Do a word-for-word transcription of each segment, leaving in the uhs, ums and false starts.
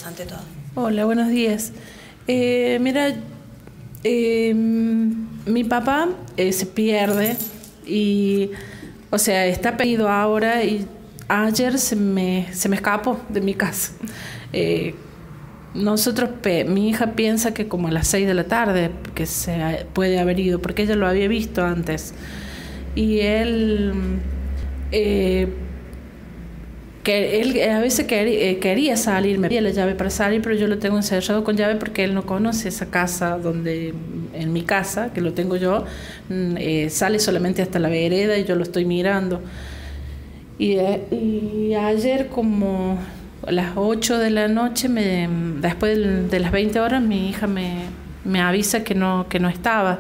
días, ante todo. Hola, buenos días. Eh, mira, eh, mi papá eh, se pierde y, o sea, está perdido ahora y ayer se me, se me escapó de mi casa. Eh, nosotros, mi hija piensa que como a las seis de la tarde que se puede haber ido, porque ella lo había visto antes. Y él... Eh, que él a veces quería, quería salir, me pedía la llave para salir, pero yo lo tengo encerrado con llave porque él no conoce esa casa donde, en mi casa, que lo tengo yo, eh, sale solamente hasta la vereda y yo lo estoy mirando. Y, y ayer como a las ocho de la noche, me, después de las veinte horas, mi hija me, me avisa que no, que no estaba.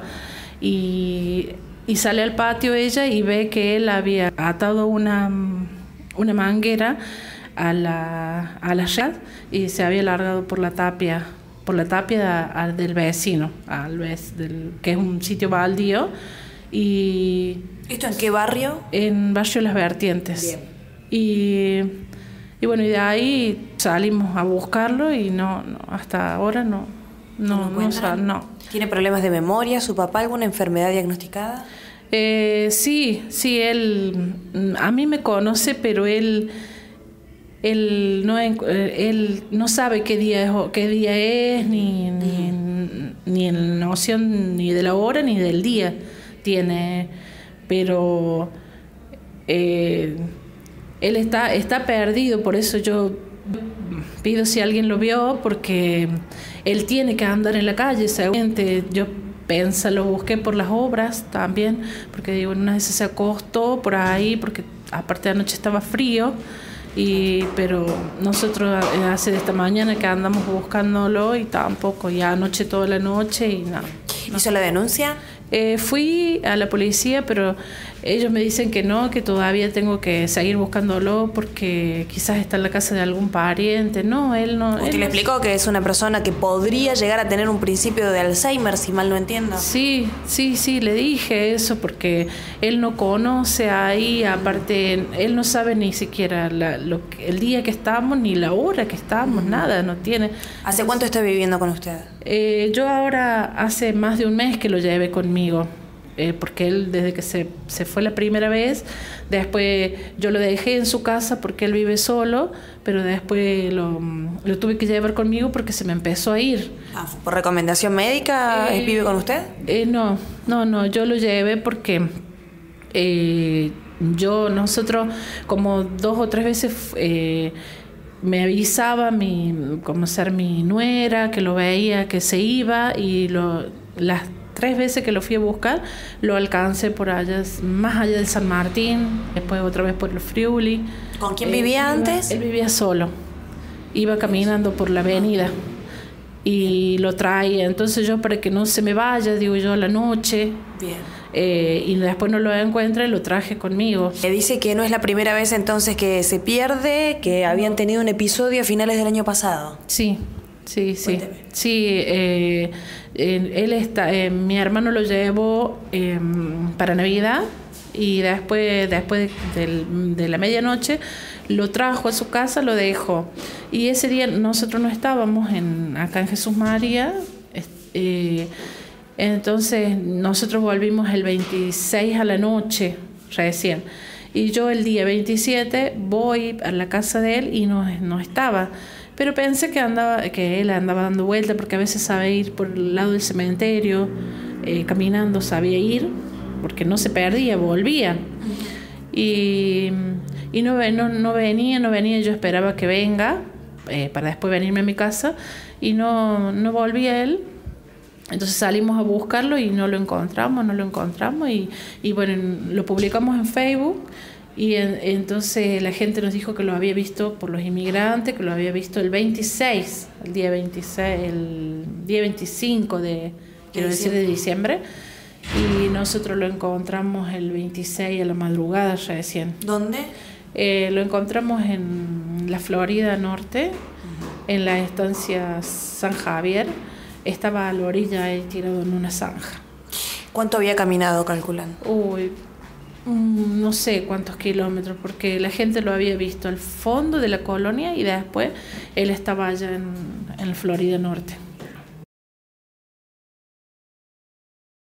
Y, y sale al patio ella y ve que él había atado una... una manguera a la, a la red y se había largado por la tapia, por la tapia a, a del vecino, al vez del, que es un sitio baldío. Y ¿esto en qué barrio? En Barrio Las Vertientes. Bien. Y, y bueno, y de ahí salimos a buscarlo y no, no hasta ahora no, no, ¿No, no, no. ¿Tiene problemas de memoria? ¿Su papá alguna enfermedad diagnosticada? Eh, sí, sí, él a mí me conoce, pero él él no él no sabe qué día es qué día es ni ni, ni en noción ni de la hora ni del día tiene, pero eh, él está está perdido, por eso yo pido si alguien lo vio, porque él tiene que andar en la calle, seguramente. Yo Pensa, lo busqué por las obras también, porque digo, una vez se acostó por ahí, porque aparte de anoche estaba frío, y, pero nosotros hace de esta mañana que andamos buscándolo y tampoco, ya anoche toda la noche y nada. No. ¿Hizo la denuncia? Eh, fui a la policía, pero ellos me dicen que no, que todavía tengo que seguir buscándolo porque quizás está en la casa de algún pariente. No, él no... ¿Usted él le no... explicó que es una persona que podría llegar a tener un principio de Alzheimer, si mal no entiendo? Sí, sí, sí, le dije eso porque él no conoce ahí, aparte él no sabe ni siquiera la, lo, el día que estamos, ni la hora que estamos, mm. nada, no tiene. ¿Hace cuánto está viviendo con usted? Eh, yo ahora hace más de un mes que lo llevé conmigo. Eh, porque él desde que se, se fue la primera vez, después yo lo dejé en su casa porque él vive solo, pero después lo, lo tuve que llevar conmigo porque se me empezó a ir. Ah, ¿por recomendación médica eh, vive con usted? Eh, no, no, no, yo lo llevé porque eh, yo, nosotros como dos o tres veces eh, me avisaba mi, como ser mi nuera, que lo veía, que se iba, y lo, las tres veces que lo fui a buscar, lo alcancé por allá, más allá del San Martín, después otra vez por el Friuli. ¿Con quién vivía eh, antes? Él vivía solo, iba caminando por la avenida y lo traía. Entonces yo, para que no se me vaya, digo yo, a la noche. Bien. Eh, y después no lo encuentra y lo traje conmigo. Le dice que no es la primera vez entonces que se pierde, que habían tenido un episodio a finales del año pasado. Sí. Sí, sí, sí. Eh, eh, él está, eh, mi hermano lo llevó eh, para Navidad y después, después de, de la medianoche lo trajo a su casa, lo dejó. Y ese día nosotros no estábamos en, acá en Jesús María, eh, entonces nosotros volvimos el veintiséis a la noche recién. Y yo el día veintisiete voy a la casa de él y no, no estaba. Pero pensé que andaba, que él andaba dando vuelta, porque a veces sabe ir por el lado del cementerio, eh, caminando, sabía ir, porque no se perdía, volvía. Y, y no, no, no venía, no venía, yo esperaba que venga, eh, para después venirme a mi casa, y no, no volvía él. Entonces salimos a buscarlo y no lo encontramos, no lo encontramos, y, y bueno, lo publicamos en Facebook. Y en, entonces la gente nos dijo que lo había visto por los inmigrantes, que lo había visto el veintiséis, el día veintiséis, el día veinticinco de, quiero decir, de diciembre. Y nosotros lo encontramos el veintiséis a la madrugada recién. ¿Dónde? Eh, lo encontramos en la Florida Norte, uh-huh. en la estancia San Javier. Estaba a la orilla y tirado en una zanja. ¿Cuánto había caminado, calculan? Uy, Mm, no sé cuántos kilómetros, porque la gente lo había visto al fondo de la colonia y después él estaba allá en, en Florida Norte.